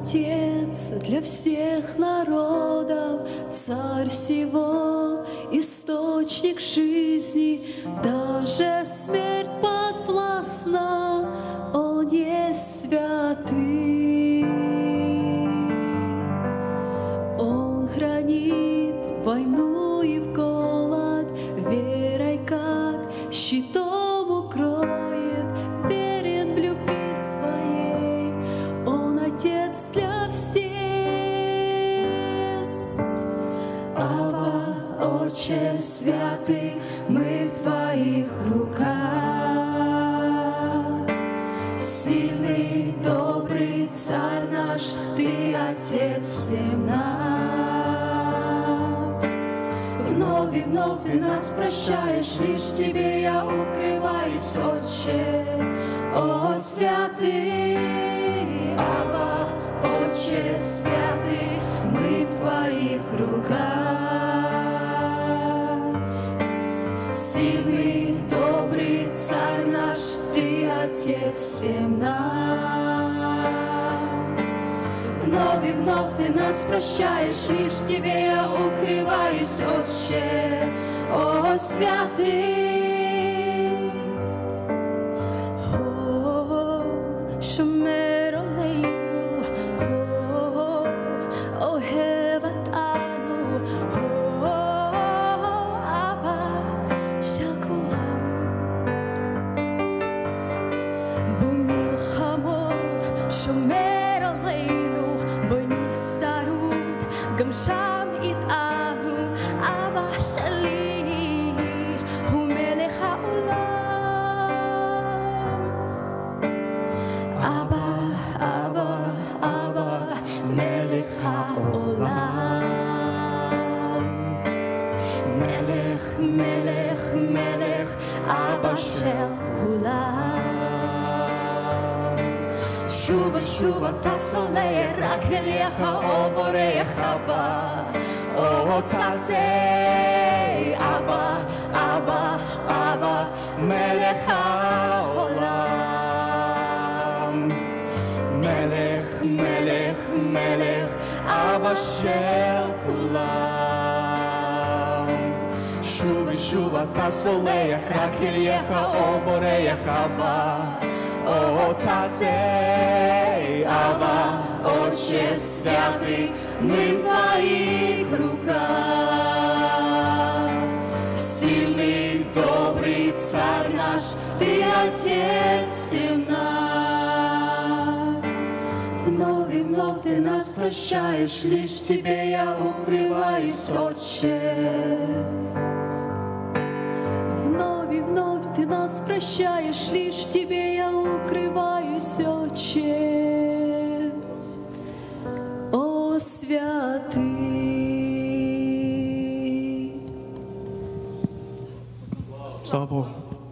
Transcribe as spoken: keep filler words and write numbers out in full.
Отец для всех народов, Царь всего, источник жизни, даже смерть подвластна, Он есть святый. Он хранит войну и в голод, верой как щитом укроет, верен в любви своей. Он Отец для всех. Ава, Отче святый, мы в Твоих руках. Сильный, добрый Царь наш, Ты Отец всем нам. Вновь и вновь Ты нас прощаешь, лишь в Тебе я укрываюсь, Отче, о святый. Ава, Отче святый, мы в Твоих руках. Сильный, добрый Царь наш, Ты Отец всем нам. Вновь и вновь Ты нас прощаешь, лишь в Тебе я укрываюсь, Отче, о святый. שם איתנו, אבא שלי הוא מלך העולם. אבא, אבא, אבא, מלך העולם. מלך, מלך, מלך, אבא של כולם. שוב ושוב אתה סולח, רק אליך או בורח אבא, או תצא אבא, אבא, אבא, מלך העולם. מלך, מלך, מלך, אבא של כולם. שוב ושוב אתה סולח, רק אליך או בורח אבא, о, Царь, Ава, Отче святый, мы в Твоих руках. Сильный, добрый Царь наш, Ты Отец всем нам. Вновь и вновь Ты нас прощаешь, лишь в Тебе я укрываюсь, Отче. Вновь и вновь Ты нас прощаешь, лишь в Тебе я укрываюсь, Отче, о святый. Слава Богу.